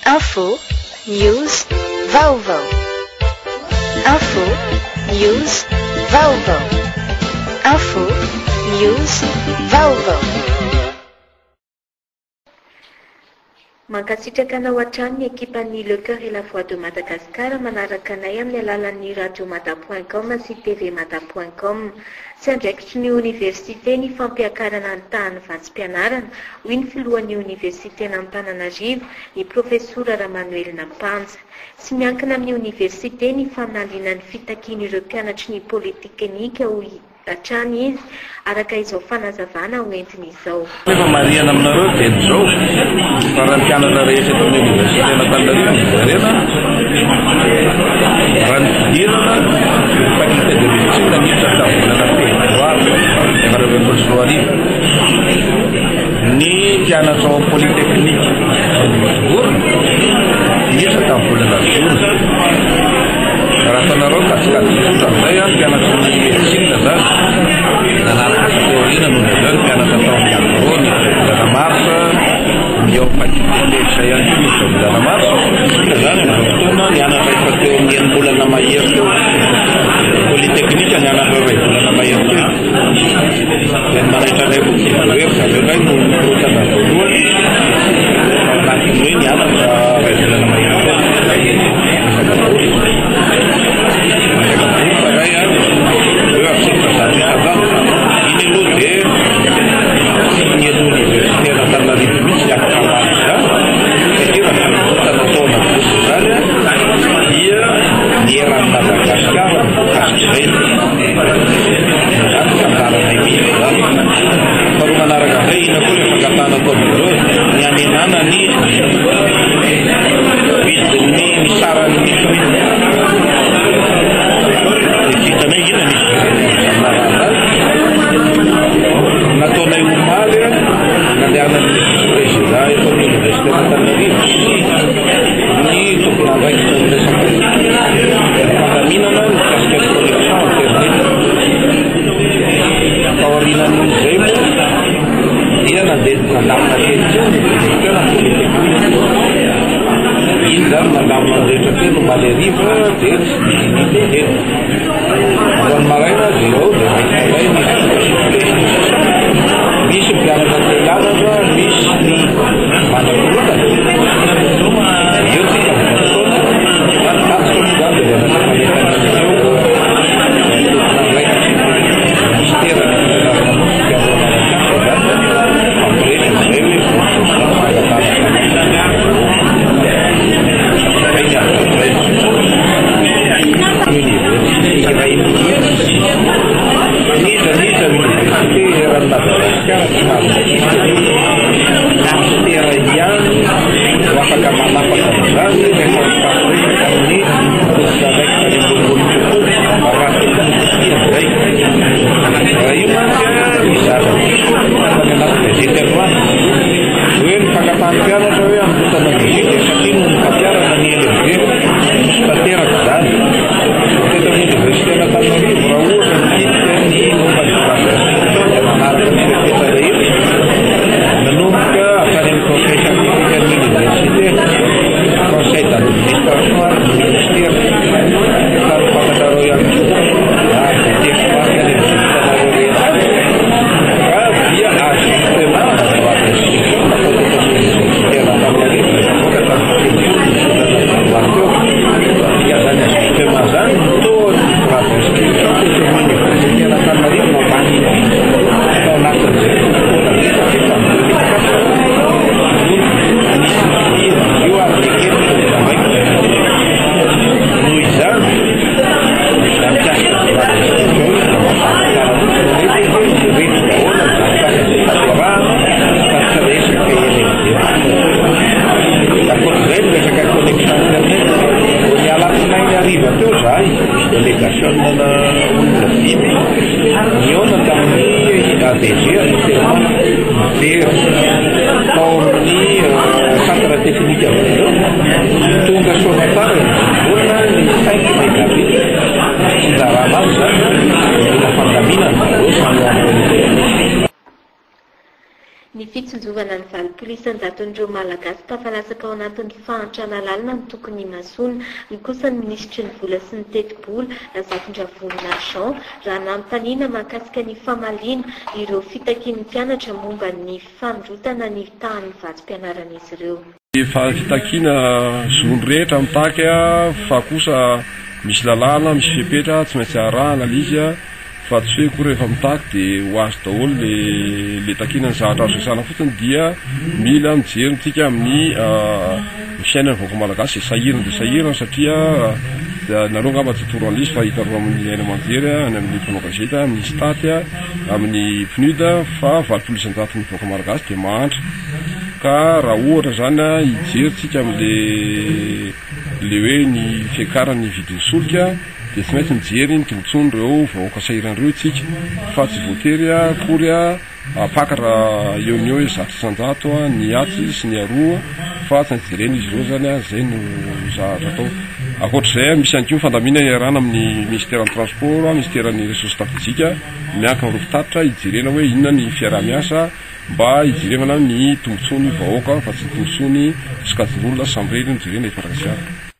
Info, news, vaovao. Info, news, vaovao. Info, news, vaovao. Mankasitraka anao hatrany ny ekipan'ny Le Cœur et la Foi de Madagascar manaraka anay amin'ny alalan'ny radiomata.com sy tvmata.com. Sy andraikitry ny université ny fampiakarana ny tany vatsim-pianarana hoy ny filohan'ny université n'Antananarivo ny profesora Ramanuel Nampanja. Sy miankina amin'ny université ny faminaliana ny fitakian'ireo mpianatry ny polytechnique ho hatrany izy araka izao fanazavana hoentiny izao. Rehefa marihana aminareo dia izao fa raha ny mpianatra rehetra eto amin'ny université n'Antananarivo mijerena raha ny fidirana faculté de médecine niditra tamin'ny volana febroary 2024 ny mpianatra ao polytechnique Borona niditra tamin'ny volana jona. Raha ataonareo kasikasitra amin'izay a mpianatra ny médecine zany nanaraka teoriana noho ny zany mpianatra tao amin'ny agrony volana marsa ny ao faculté izay ihany koa misy volana marsa zany fotoana nianatra efa teo amin'ny enimbolana mahery teo polytechnique nianatra iray volana mahery teo dia manaitra anay koa hoe zareo iray no korotana voalohany anatin'ny hoe nianatra iray volana mahery teo Ny fitsinjovana ny valo isan-daton'ireo malagasy tafalasaka ao anatin'ny fahantrana lalina ny tokony masona. Ny kosa ny ministry ny vola sy ny teti-bola Zakindravonina Jean raha nanontaniana mahakasika ny famaliana ireo fitakian'ny mpianatra momba ny fandrotana ny tahan'ny vatsim-pianaran'izy ireo. Efa fitakiana zony rehetra mitaky fa kosa misy lalàna misy fepetra tsy maintsy arahana izy fa tsy hoe koa rehefa mitaky dia ho azo daholo le takiana ny zavatra azo resana fotsiny dia mila mijery tsika amin'ny fiainana vaovao malagasy sahirana dia sahirana satria nareo ngamba tsy toro an'izy fa hitareo amin'ny aina amanjery any amin'ny mpanao gazety amin'ny staty amin'ny PNUD fa 800 ny vaovao malagasy dia mahantra ka raha ohatra zany hijery tsika amin'le hoe ny fiakarany vidin'ny solika dia tsy maintsy mijery ny tombontsoany ireo vahoaka sahiran'ireo tsika fa tsy voatery akory apakatra eo ny eo 100 ny atsy sy ny aroa fa tsy maintsy jerena izy ireo zany zay no zavatra atao. Akoatr'izay misy ihany koa fandamina iarana amin'ny ministèran'ny transport ministèran'ny ressources stratégiques miankina amin'ireo fitatitra hijerena hoe inona ny fiaraha-miasa mba hijerena ny tombontsoany vahoaka fa tsy tombontsoany sokajin'olona samby reny mijerena ifarakasiara.